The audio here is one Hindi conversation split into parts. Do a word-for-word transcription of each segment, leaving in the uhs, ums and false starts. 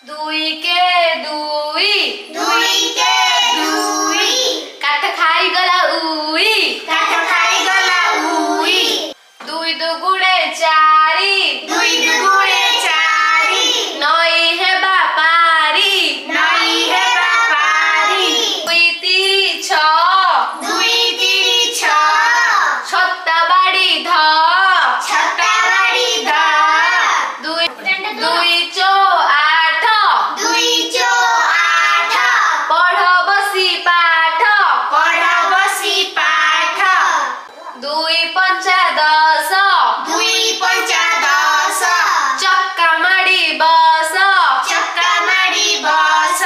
दुई के दुई दुई के दुई काठ खाई गला उई काठ खाई गला उई दुई दुगुणे चारि दुई दुगुणे चारि नई हेबा पारी नई हेबा पारी दुई तिरी छ दुई तिरी छ छत्ता बाड़ी ध छत्ता बाड़ी ध दुई दुई चौ आठ दुई चौ आठ पढ बसी पाठ पढ बसी पाठ दुई पंचा दस दुई पंचा दस चक्का माडी बस चक्का माडी बस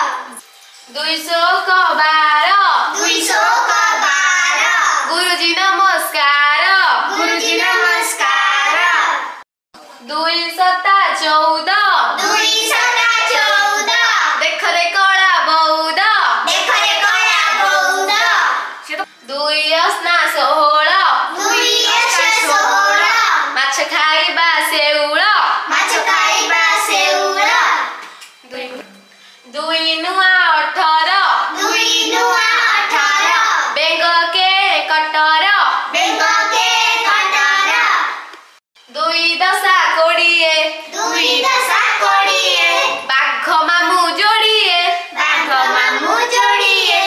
दुई सौ क बार दुई सौ का बार गुरुजी नमस्कार गुरुजी नमस्कार दुई सत्ता चौध दुई सता चौध देख रे कला बौद देख रे कला बौद दुई अस्ना षोहळ दुई अष्ट सोह्र माछ खाइबा सेउळ माछ खाइबा सेउळ दुई दुई नुआ अठार दुई नुआ अठार बेंग के कटर बेंग के कटर दुई दशा कोड़िए दुई दशा कोड़िए बाघ मामु जोड़िए बाघ मामु जोड़िए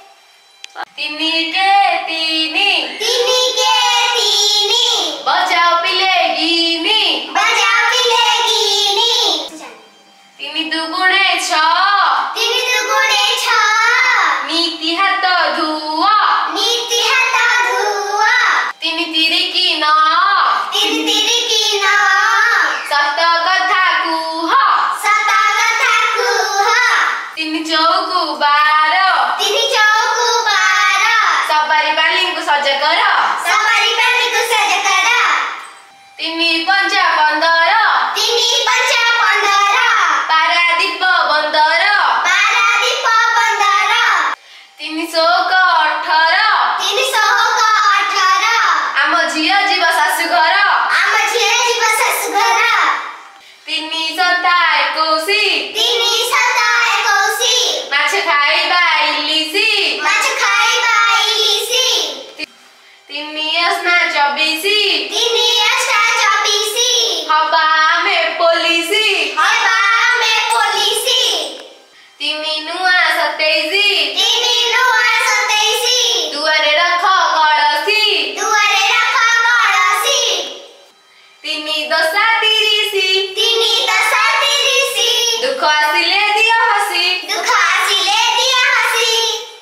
तिनी के तिनी तिनी के तिनी बजाओ पिले गिनी बजाओ पिले गिनी तिनी दुगुणे छ तिनी दुगुणे छ नीति हात धुआ नीति हात धुआ तिनी तिरी कि न तिनी तिरी किन सत कथा कुह सत कथा कुह तिनी चौकु बार तिनी चौकु बार सबारी बालिङको सज्जा गर सवारी पानीको सज कर तिनी पञ्चा पन्ध्र तिनी पंचा पन्ध्र पारादीप बन्दर पारादीप बन्दर तिनी शोक अठार तिनी सौक अठार आम झियो जीव सासु घर आम झिए जीव सासु घर तिनी सत्ता एकाउसी तिनी सता एकाउसी माछ खाइबा इलिसी माछ खाइबा इलिसी तिनी अस्ना चौबिसी तिनी अष्ट चौबिसी हवा आमे पोलिसी हवा में पोलिसी तिमी नुआ सतेइसी तिनी नुआ सतेइसी दुआरे रख कळसी दुआरे रख कळसी तिनी दशा तिरिसी तिनी दशा तिरिसी दुख आसिले दियो हसी दुख आसिले दिया हसी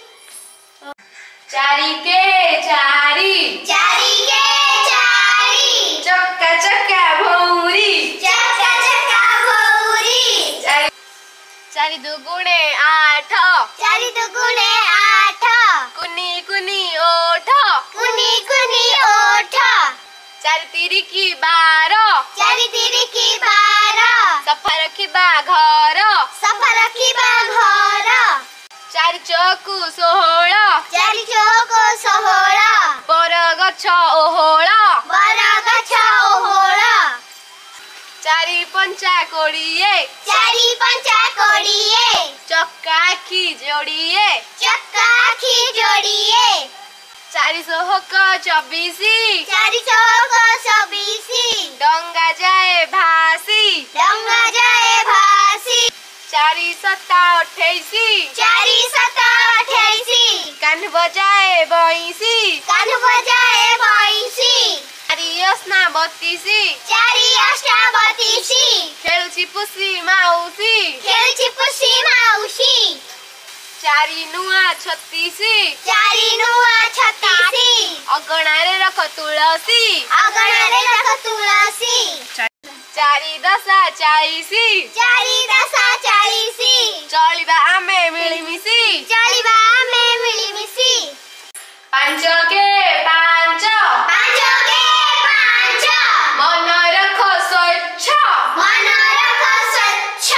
चारि के चारि चारि के चारि चक्का चक्का भौरी चक्का चक्का भौरी चारि चारि दुगुणे आठ चारि दुगुणे आठ कुनी कुनी ओठ कुनी कुनी ओठ चारि तिरिकी बार चारि तिरिकी बार सफा रखिबा घर सफा रखिबा घर चारि चौकु षोहळ चारि चौक सोह्र बर गछ ओहोळ बर गछ ओहोळ चारि पञ्चा कोडिए चारि पंचा कोडिए चक्का आखी जोडिए चक्का आखी जोडिए चारि सोहक चौबिसी चारि चौक चौबिसी डङ्गा जाए भासी डङ्गा जाए भासी चारि सत्ता अठाइसी चारि सता अठाइसी कान बजाए बैंसी कान बजाए भैँसी चारि अस्ना बत्तिसी चारि अष्ट बत्तिसी खेल्छी पुसी माउसी खेल्छी पुसी माउसी चारि नुआ छत्तिसी चारि नुआ छत्तिसी अगणारे रख तुलसी अगणारे रख तुलसी चारि दशा चाइसी चारि दशा चालिसी चलिबा आमे मिलिमिसी चलिबा आमे मिलिमिसी पाँच के पाँच पाँच के पाँच मन रख स्वच्छ मन रख स्वच्छ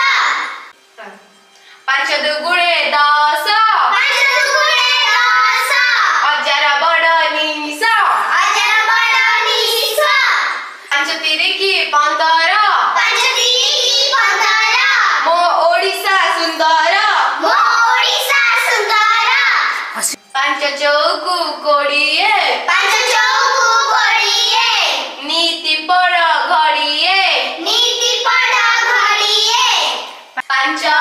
पाँच दुगुणे दस पाँच दुगुणे दस हजार बड निस हजार बड निस पाँच तिरिकी पन्ध्र पाँच तिरिकी पन्ध्र मो ପାଞ୍ଚ